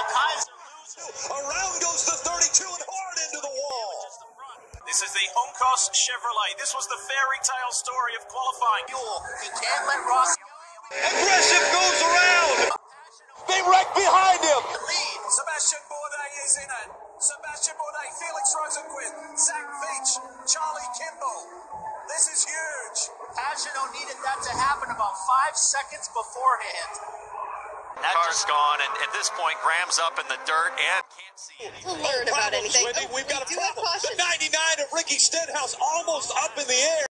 Kaiser loses. Around goes the 32 and hard into the wall. This is the Juncos Chevrolet. This was the fairy tale story of qualifying. He can't let Ross. Aggressive goes around. They wreck behind him. Lead. Sebastian Bourdais is in it. Sebastian Bourdais, Felix Rosenquist, Zach Veach, Charlie Kimball. This is huge. Pagano needed that to happen about 5 seconds beforehand. That car's gone, and at this point, Graham's up in the dirt and can't see anything. Learn about anything. We've got a do have problem. caution. The 99 of Ricky Stenhouse almost up in the air.